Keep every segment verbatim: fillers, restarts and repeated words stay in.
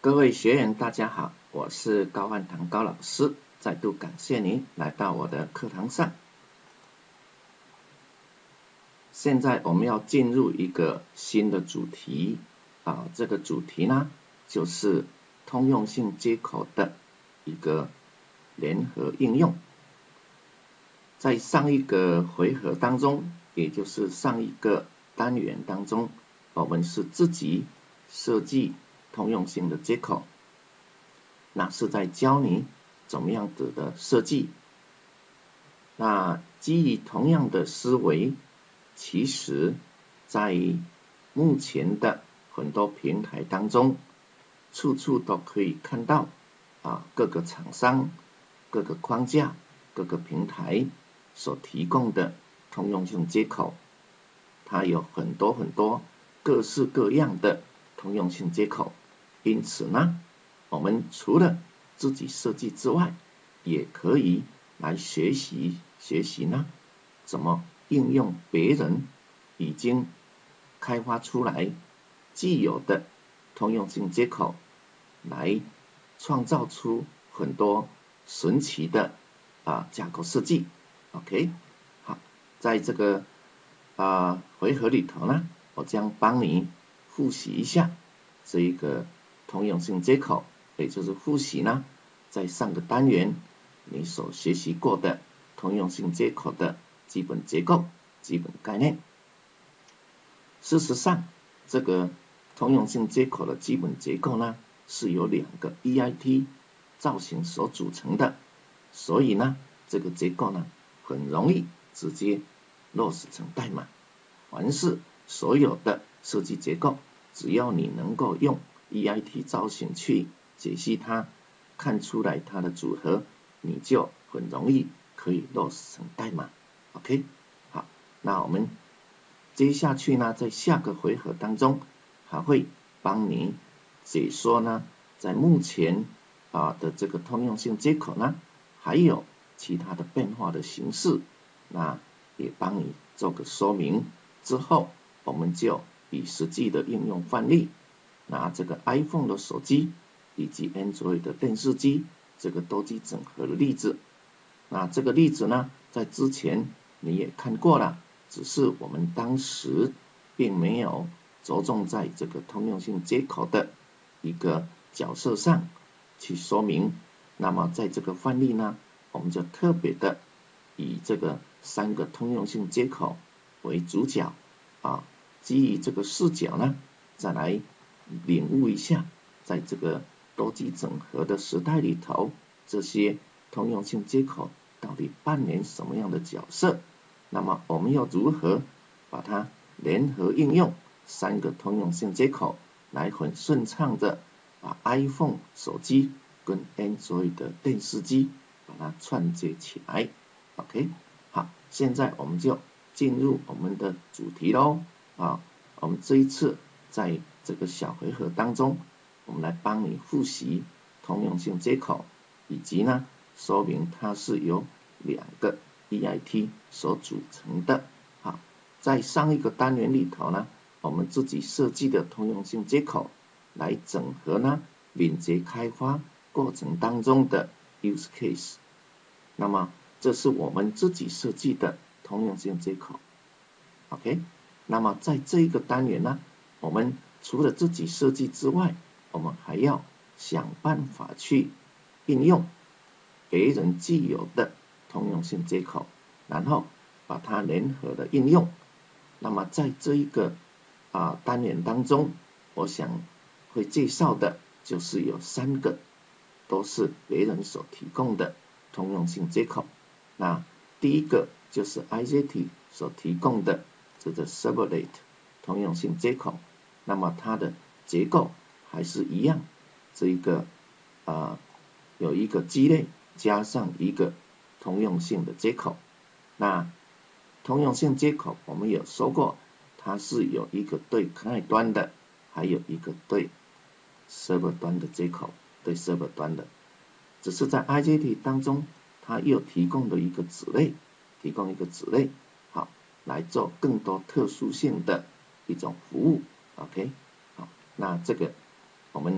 各位学员大家好，我是高汉堂高老师，再度感谢您来到我的课堂上。现在我们要进入一个新的主题啊，这个主题呢就是通用性接口的一个联合应用。在上一个回合当中，也就是上一个单元当中，我们是自己设计通用性的接口，那是在教你怎么样子的设计。那基于同样的思维，其实在目前的很多平台当中，处处都可以看到啊，各个厂商、各个框架、各个平台所提供的通用性接口，它有很多很多各式各样的通用性接口。因此呢，我们除了自己设计之外，也可以来学习学习呢，怎么应用别人已经开发出来既有的通用性接口，来创造出很多神奇的啊架构设计。OK， 好，在这个啊回合里头呢，我将帮你复习一下这一个通用性接口，也就是复习呢，在上个单元你所学习过的通用性接口的基本结构、基本概念。事实上，这个通用性接口的基本结构呢，是由两个 E I T 造型所组成的，所以呢，这个结构呢，很容易直接落实成代码。凡是所有的设计结构，只要你能够用 E I T 造型去解析它，看出来它的组合，你就很容易可以落实成代码。OK， 好，那我们接下去呢，在下个回合当中，还会帮你解说呢，在目前啊的这个通用性接口呢，还有其他的变化的形式，那也帮你做个说明。之后，我们就以实际的应用范例，拿这个 iPhone 的手机以及 Android 的电视机这个多机整合的例子。那这个例子呢，在之前你也看过了，只是我们当时并没有着重在这个通用性接口的一个角色上去说明。那么在这个范例呢，我们就特别的以这个三个通用性接口为主角啊，基于这个视角呢，再来领悟一下，在这个多机整合的时代里头，这些通用性接口到底扮演什么样的角色？那么我们要如何把它联合应用三个通用性接口，来很顺畅的把 iPhone 手机跟 Android 的电视机把它串接起来。OK， 好，现在我们就进入我们的主题咯。啊，我们这一次在这个小回合当中，我们来帮你复习通用性接口，以及呢说明它是由两个 E I T 所组成的。好，在上一个单元里头呢，我们自己设计的通用性接口来整合呢敏捷开发过程当中的 use case。那么这是我们自己设计的通用性接口。OK， 那么在这一个单元呢，我们除了自己设计之外，我们还要想办法去应用别人既有的通用性接口，然后把它联合的应用。那么在这一个啊单元当中，我想会介绍的就是有三个都是别人所提供的通用性接口。那第一个就是 I Z T 所提供的这个 Servlet 通用性接口，那么它的结构还是一样，这一个啊有一个基类加上一个通用性的接口。那通用性接口我们有说过，它是有一个对 client 端的，还有一个对 server 端的接口，对 server 端的。只是在 I Z T 当中，它又提供了一个子类，提供一个子类，好，来做更多特殊性的一种服务。OK， 好，那这个我们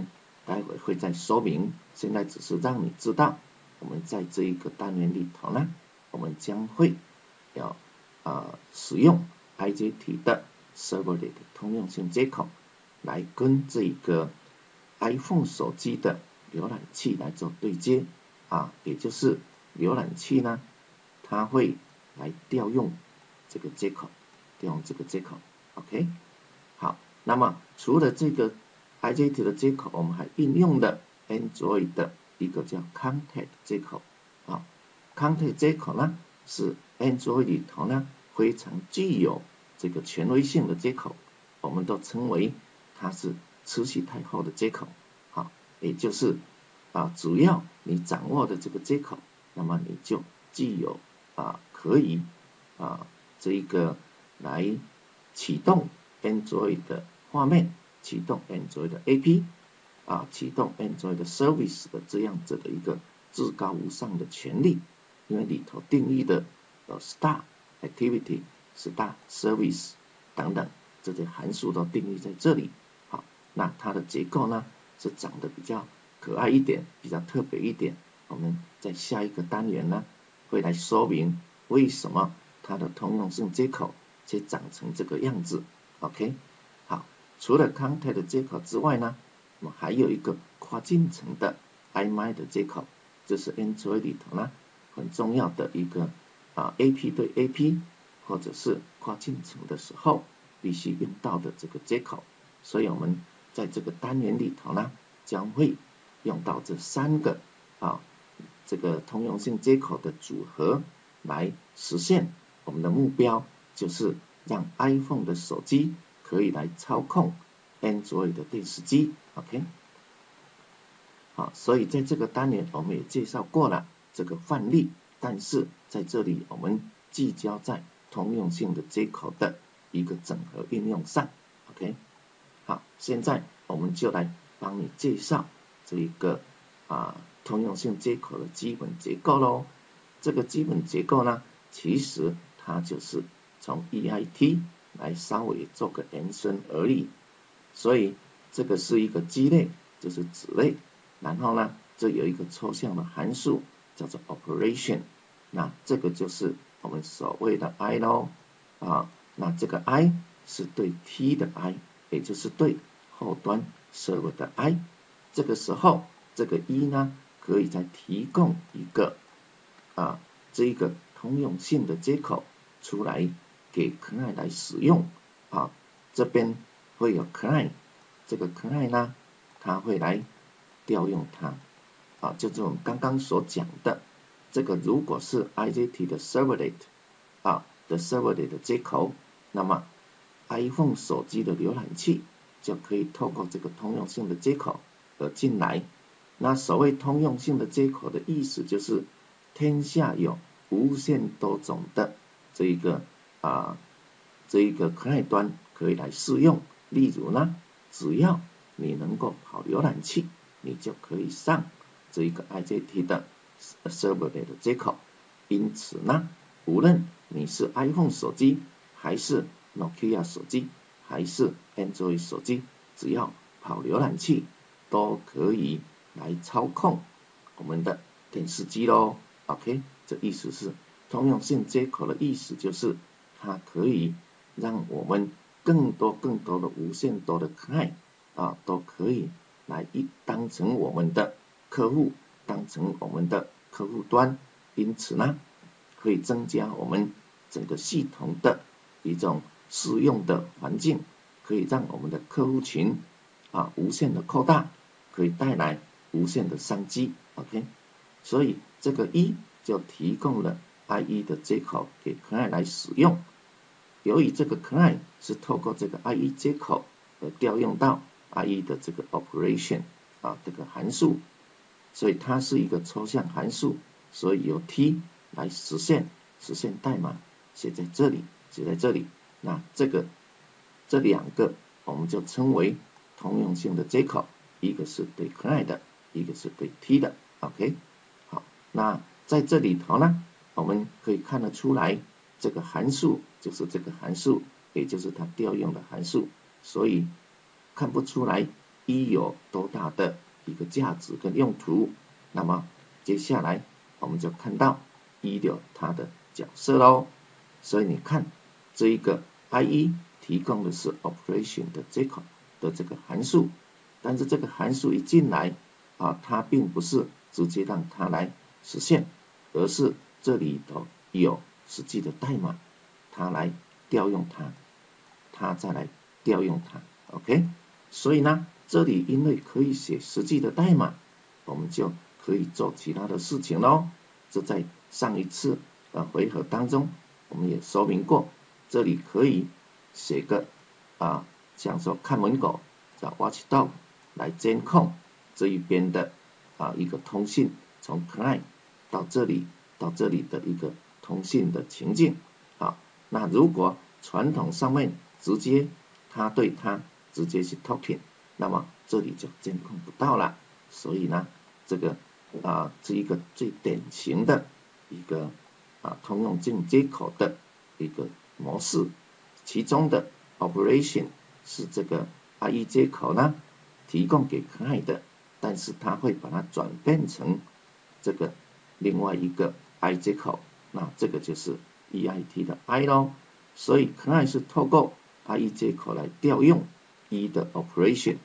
待会会再说明，现在只是让你知道，我们在这一个单元里头呢，我们将会要呃使用 I J T 的 Servlet 通用性接口来跟这个 iPhone 手机的浏览器来做对接啊，也就是浏览器呢，它会来调用这个接口，调用这个接口 ，OK， 好，那么除了这个 I J T 的接口，我们还应用了 Android 的一个叫 Contact 接口啊 ，Contact 接口呢是 Android 里头呢非常具有这个权威性的接口，我们都称为它是磁吸太后的接口，好，也就是啊，只要你掌握的这个接口，那么你就具有啊可以啊这一个来启动 Android 的画面，启动 Android 的 A P 啊，启动 Android 的 Service 的这样子的一个至高无上的权利，因为里头定义的呃 Start Activity、Start Service 等等这些函数都定义在这里。好，那它的结构呢是长得比较可爱一点，比较特别一点。我们在下一个单元呢会来说明为什么它的通用性接口会长成这个样子。OK， 好，除了 Contact 接口之外呢，我们还有一个跨进程的 I M I 的接口，这是 Android 里头呢很重要的一个啊 A P 对 A P 或者是跨进程的时候必须用到的这个接口。所以我们在这个单元里头呢，将会用到这三个啊这个通用性接口的组合来实现我们的目标，就是让 iPhone 的手机可以来操控 Android 的电视机 ，OK， 好，所以在这个单元我们也介绍过了这个范例，但是在这里我们聚焦在通用性的接口的一个整合应用上 ，OK， 好，现在我们就来帮你介绍这一个啊通用性接口的基本结构咯。这个基本结构呢，其实它就是从 E I T 来稍微做个延伸而已。所以这个是一个基类，就是子类，然后呢，这有一个抽象的函数叫做 operation， 那这个就是我们所谓的 I 咯啊，那这个 I 是对 T 的 I， 也就是对后端 server 的 I， 这个时候这个 E 呢可以再提供一个啊这一个通用性的接口出来给 client 来使用啊，这边会有 client， 这个 client 呢它会来调用它啊，就是我们刚刚所讲的这个，如果是 I J T 的 Servlet 啊的 Servlet 的接口，那么 iPhone 手机的浏览器就可以透过这个通用性的接口而进来。那所谓通用性的接口的意思就是天下有无限多种的这一个啊这一个 client 端可以来适用。例如呢，只要你能够跑浏览器，你就可以上这一个 I J T 的 Servlet 的接口。因此呢，无论你是 iPhone 手机，还是 Nokia 手机，还是 Android 手机，只要跑浏览器，都可以来操控我们的电视机咯。OK， 这意思是通用性接口的意思就是它可以让我们更多更多的无限多的 client 啊都可以来一当成我们的客户，当成我们的客户端，因此呢可以增加我们整个系统的一种适用的环境，可以让我们的客户群啊无限的扩大，可以带来无限的商机 OK， 所以这个一就提供了 I E 的接口给 client 来使用。由于这个 client 是透过这个 I E 接口而调用到 I E 的这个 operation 啊这个函数，所以它是一个抽象函数，所以由 T 来实现，实现代码写在这里，写在这里。那这个这两个我们就称为通用性的接口，一个是对 client 的，一个是对 T 的 OK。 好，那在这里头呢，我们可以看得出来，这个函数就是这个函数，也就是它调用的函数，所以看不出来 E 有多大的一个价值跟用途。那么接下来我们就看到 E 的它的角色咯。所以你看这一个 I E 提供的是 operation 的接口的这个函数，但是这个函数一进来啊，它并不是直接让它来实现，而是这里头有实际的代码，它来调用它，它再来调用它 ，OK。所以呢，这里因为可以写实际的代码，我们就可以做其他的事情咯。这在上一次呃回合当中我们也说明过，这里可以写个啊，像说看门狗叫 watchdog 来监控这一边的啊一个通信，从 client 到这里到这里的一个通信的情境啊。那如果传统上面直接它对它直接是 talking， 那么这里就监控不到了。所以呢，这个啊是一个最典型的一个啊通用性接口的一个模式，其中的 operation 是这个 I E 接口呢提供给 client 的，但是它会把它转变成这个另外一个 I 接口，那这个就是 E I T 的 I 咯。所以 client 是透过 I E 接口来调用 E 的 operation，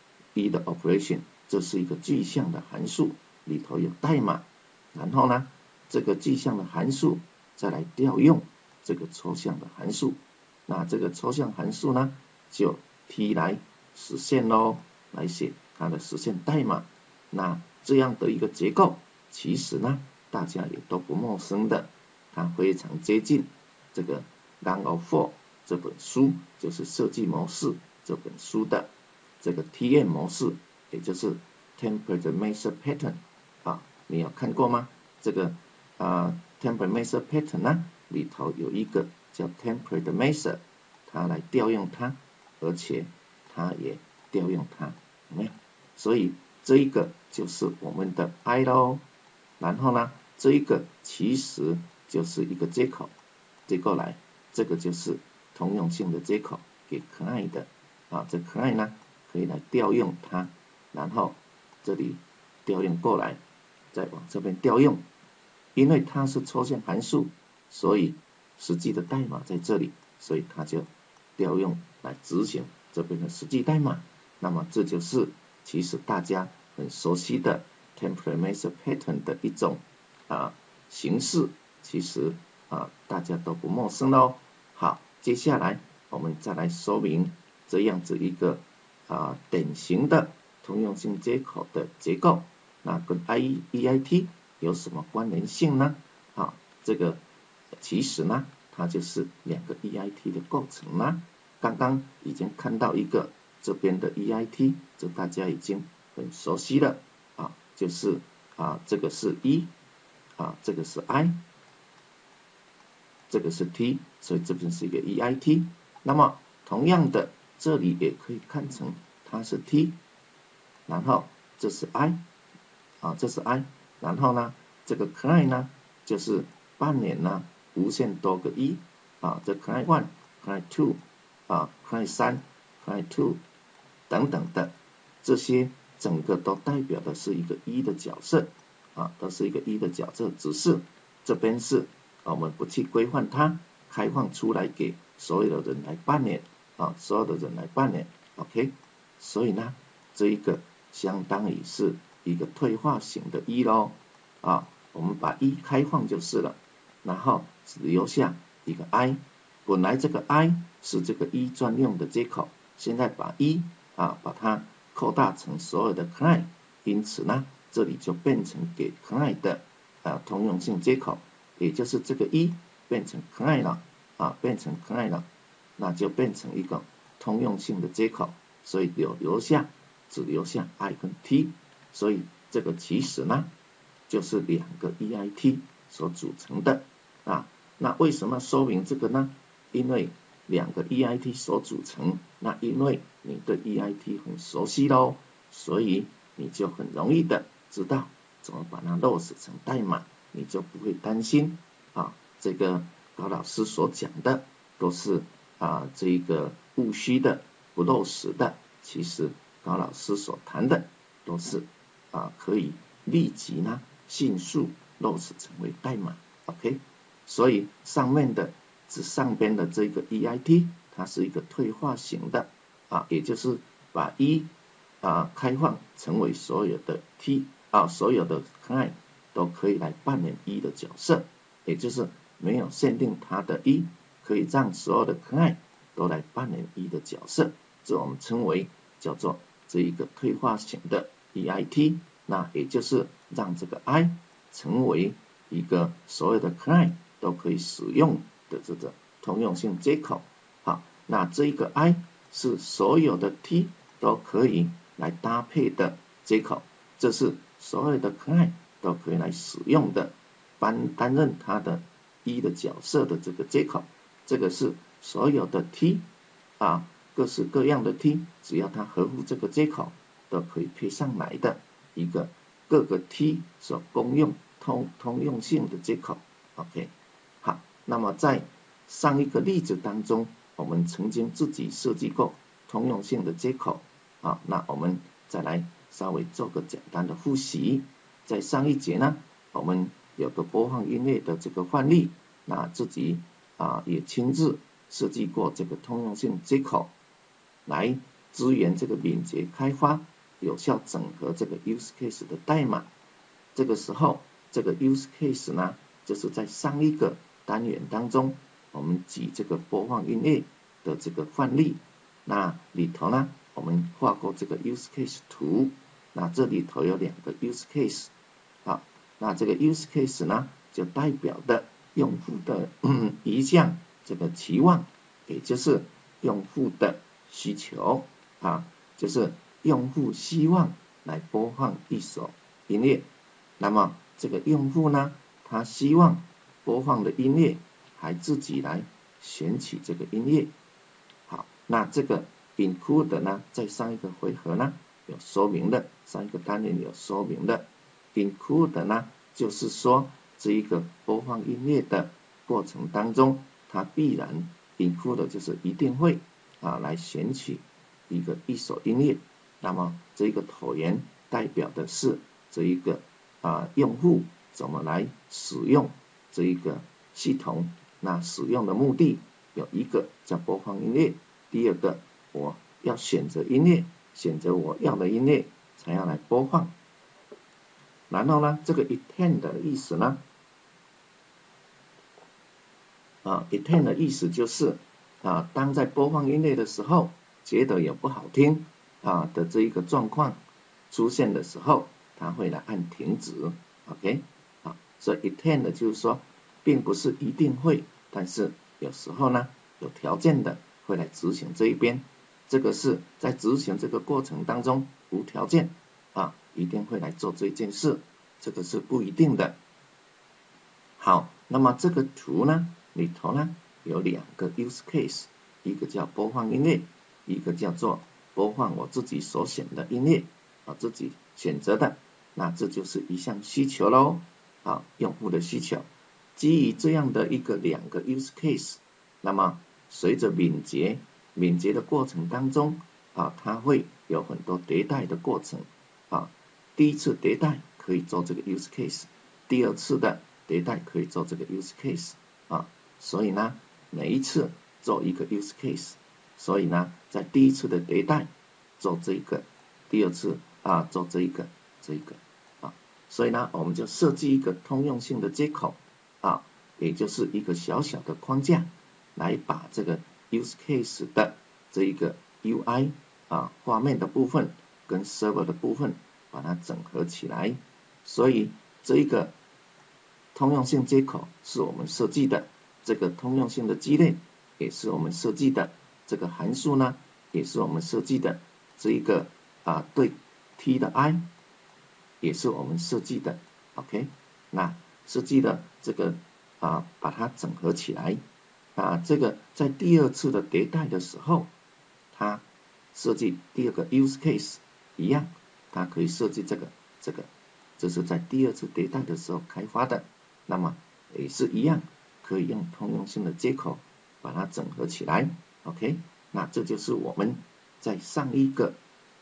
E 的 operation 这是一个具象的函数，里头有代码，然后呢，这个具象的函数再来调用这个抽象的函数，那这个抽象函数呢，就 T 来实现咯，来写它的实现代码。那这样的一个结构，其实呢，大家也都不陌生的，它非常接近这个 Gang of Four 这本书，就是设计模式这本书的这个 T M 模式，也就是 Template Measure Pattern 啊，你有看过吗？这个啊 Template Measure Pattern 呢，里头有一个叫 Template Measure， 它来调用它，而且它也调用它，有没有？所以这一个就是我们的 I 咯。然后呢，这一个其实就是一个接口，接过来，这个就是通用性的接口给 client 的啊，这 client 呢可以来调用它，然后这里调用过来，再往这边调用，因为它是抽象函数，所以实际的代码在这里，所以它就调用来执行这边的实际代码。那么这就是其实大家很熟悉的 Template Measure Pattern 的一种啊形式，其实啊大家都不陌生咯。好，接下来我们再来说明这样子一个啊典型的通用性接口的结构，那跟 I E I T 有什么关联性呢？啊，这个其实呢，它就是两个 E I T 的构成啦。刚刚已经看到一个这边的 E I T， 这大家已经很熟悉了啊，就是啊这个是 E， 啊这个是 I， 这个是 T， 所以这边是一个 E I T。那么同样的，这里也可以看成它是 T， 然后这是 I， 啊这是 I， 然后呢这个 client 呢就是扮演呢无限多个 E， 啊这 client one、client two， 啊 client three、client two 等等的，这些整个都代表的是一个 E 的角色啊，都是一个 E 的角色，只是这边是我们不去规范它，开放出来给所有的人来扮演啊，所有的人来扮演 ，OK， 所以呢，这一个相当于是一个退化型的 E 咯啊，我们把 E 开放就是了，然后只留下一个 I， 本来这个 I 是这个 E 专用的接口，现在把 E 啊把它扩大成所有的 client， 因此呢，这里就变成给 client 的啊通用性接口，也就是这个 E 变成 client 了啊，变成 client 了，那就变成一个通用性的接口，所以留留下只留下 I 跟 T， 所以这个其实呢就是两个 E I T 所组成的啊。那为什么说明这个呢？因为两个 E I T 所组成，那因为你对 E I T 很熟悉咯，所以你就很容易的知道怎么把它落实成代码，你就不会担心啊这个高老师所讲的都是啊这个务虚的不落实的，其实高老师所谈的都是啊可以立即呢迅速落实成为代码 ，OK。所以上面的这上边的这个 E I T， 它是一个退化型的啊，也就是把 E 啊开放成为所有的 T 啊，所有的 client 都可以来扮演 E 的角色，也就是没有限定它的 E， 可以让所有的 client 都来扮演 E 的角色，这我们称为叫做这一个退化型的 E I T， 那也就是让这个 I 成为一个所有的 client 都可以使用的这个通用性接口。好，那这一个 I 是所有的 T 都可以来搭配的接口，这是所有的 client 都可以来使用的，担担任它的 E 的角色的这个接口。这个是所有的 T 啊，各式各样的 T， 只要它合乎这个接口，都可以配上来的一个各个 T 所公用通通用性的接口。OK， 好，那么在上一个例子当中，我们曾经自己设计过通用性的接口啊，那我们再来稍微做个简单的复习。在上一节呢，我们有个播放音乐的这个范例，那自己啊也亲自设计过这个通用性接口，来支援这个敏捷开发，有效整合这个 use case 的代码。这个时候，这个 use case 呢，就是在上一个单元当中，我们举这个播放音乐的这个范例，那里头呢，我们画过这个 use case 图，那这里头有两个 use case， 好，那这个 use case 呢，就代表的用户的嗯一项这个期望，也就是用户的需求啊，就是用户希望来播放一首音乐，那么这个用户呢，他希望播放的音乐还自己来选取这个音乐。好，那这个 include 呢，在上一个回合呢有说明的，上一个单元有说明的。include 呢，就是说这一个播放音乐的过程当中，它必然 include 就是一定会啊来选取一个一首音乐。那么这一个椭圆代表的是这一个啊用户怎么来使用这一个系统，那使用的目的有一个叫播放音乐，第二个我要选择音乐，选择我要的音乐才要来播放。然后呢，这个 intend 的意思呢，啊 intend 的意思就是啊，当在播放音乐的时候，觉得有不好听啊的这一个状况出现的时候，它会来按停止 ，OK， 啊，所以 intend 就是说，并不是一定会，但是有时候呢，有条件的会来执行这一边，这个是在执行这个过程当中无条件啊，一定会来做这件事，这个是不一定的。好，那么这个图呢里头呢有两个 use case， 一个叫播放音乐，一个叫做播放我自己所选的音乐啊，自己选择的，那这就是一项需求咯，啊，用户的需求。基于这样的一个两个 use case， 那么随着敏捷敏捷的过程当中啊，它会有很多迭代的过程啊，第一次迭代可以做这个 use case， 第二次的迭代可以做这个 use case 啊，所以呢，每一次做一个 use case， 所以呢，在第一次的迭代做这个，第二次啊做这一个这一个啊，所以呢，我们就设计一个通用性的接口啊，也就是一个小小的框架，来把这个 use case 的这一个 U I 啊画面的部分跟 server 的部分把它整合起来，所以这一个通用性接口是我们设计的，这个通用性的基链也是我们设计的，这个函数呢也是我们设计的，这一个啊对 T 的 I 也是我们设计的 ，OK， 那设计的这个啊把它整合起来，啊这个在第二次的迭代的时候，它设计第二个 use case 一样，它可以设计这个这个，这是在第二次迭代的时候开发的。那么也是一样，可以用通用性的接口把它整合起来 ，OK， 那这就是我们在上一个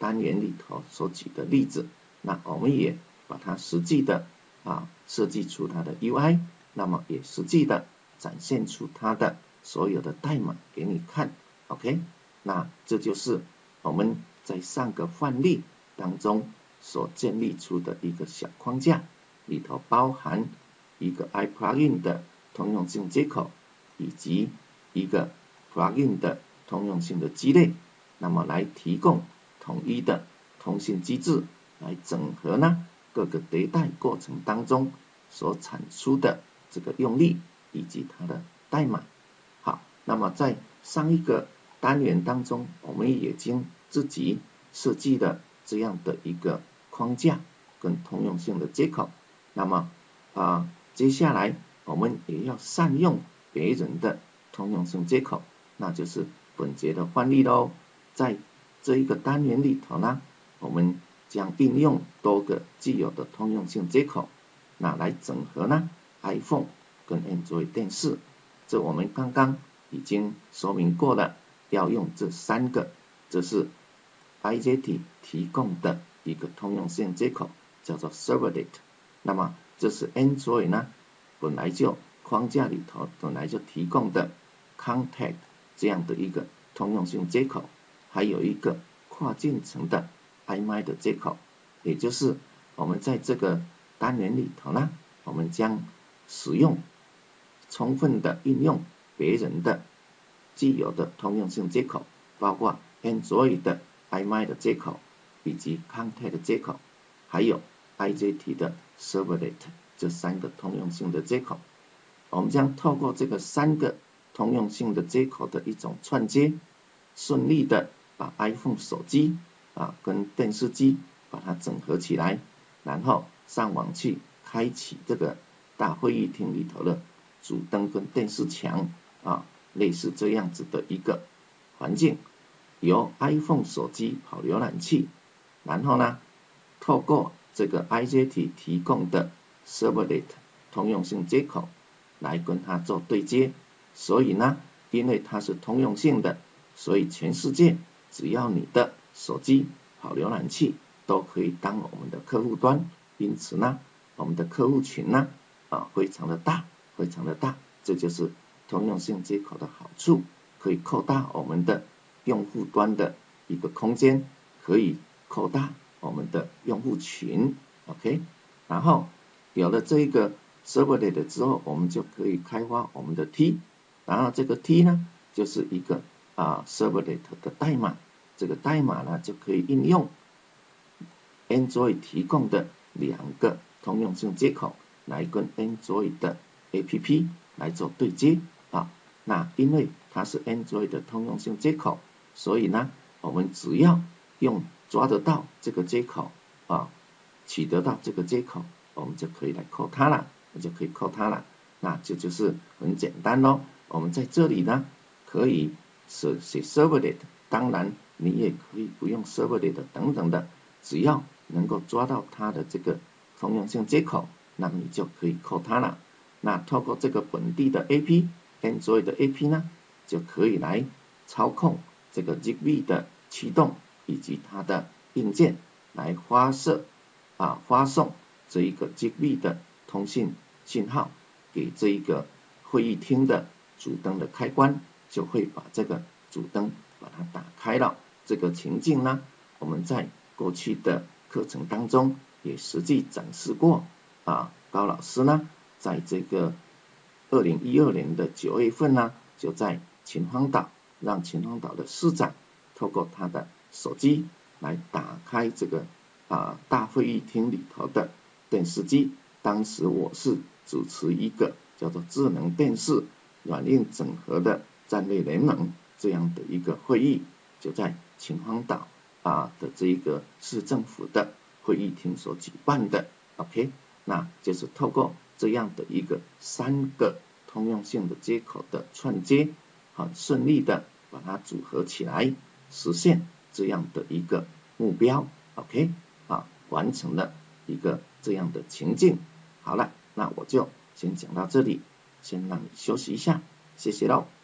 单元里头所举的例子，那我们也把它实际的啊设计出它的 U I， 那么也实际的展现出它的所有的代码给你看 ，OK？ 那这就是我们在上个范例当中所建立出的一个小框架，里头包含一个 iPlugin 的通用性接口，以及一个 plugin 的通用性的基类，那么来提供统一的通信机制，来整合呢各个迭代过程当中所产出的这个用例以及它的代码。好，那么在上一个单元当中，我们也已经自己设计了这样的一个框架跟通用性的接口。那么啊，接下来我们也要善用别人的通用性接口，那就是本节的范例咯。在这一个单元里头呢，我们将应用多个既有的通用性接口，那来整合呢 iPhone 跟 Android 电视。这我们刚刚已经说明过了，要用这三个，这是 I J T 提供的一个通用性接口，叫做 Servlet。那么这是 Android 呢本来就框架里头本来就提供的 Contact 这样的一个通用性接口，还有一个跨进程的 I M I 的接口，也就是我们在这个单元里头呢，我们将使用充分的运用别人的既有的通用性接口，包括 Android 的 I M I 的接口，以及 Contact 的接口，还有 I J T 的 Servlet 这三个通用性的接口。我们将透过这个三个通用性的接口的一种串接，顺利的把 iPhone 手机啊跟电视机把它整合起来，然后上网去开启这个大会议厅里头的主灯跟电视墙啊，类似这样子的一个环境，由 iPhone 手机跑浏览器，然后呢透过这个 I J T 提供的 Servlet 通用性接口来跟它做对接。所以呢，因为它是通用性的，所以全世界只要你的手机跑浏览器都可以当我们的客户端，因此呢，我们的客户群呢啊非常的大，非常的大，这就是通用性接口的好处，可以扩大我们的用户端的一个空间，可以扩大我们的用户群 ，OK， 然后有了这个 Servlet 之后，我们就可以开发我们的 T， 然后这个 T 呢就是一个啊 Servlet 的代码，这个代码呢就可以应用 Android 提供的两个通用性接口来跟 Android 的 A P P 来做对接啊。那因为它是 Android 的通用性接口，所以呢，我们只要用抓得到这个接口啊，取得到这个接口，我们就可以来 call 它了，就可以 call 它了。那这就是很简单咯。我们在这里呢，可以写写 Servlet， 当然你也可以不用 Servlet 等等的，只要能够抓到它的这个通用性接口，那你就可以 call 它了。那透过这个本地的 A P Android 的 A P 呢，就可以来操控这个 Zigbee 的驱动以及它的硬件，来发射啊发送这一个 Zigbee 的通信信号给这一个会议厅的主灯的开关，就会把这个主灯把它打开了。这个情境呢，我们在过去的课程当中也实际展示过啊。高老师呢，在这个二零一二年的九月份呢，就在秦皇岛让秦皇岛的市长透过他的手机来打开这个啊大会议厅里头的电视机。当时我是主持一个叫做智能电视软硬整合的战略联盟这样的一个会议，就在秦皇岛啊的这一个市政府的会议厅所举办的 ，OK， 那就是透过这样的一个三个通用性的接口的串接，很顺利的把它组合起来，实现这样的一个目标 ，OK， 啊，完成了一个这样的情境。好了，那我就先讲到这里，先让你休息一下，谢谢喽。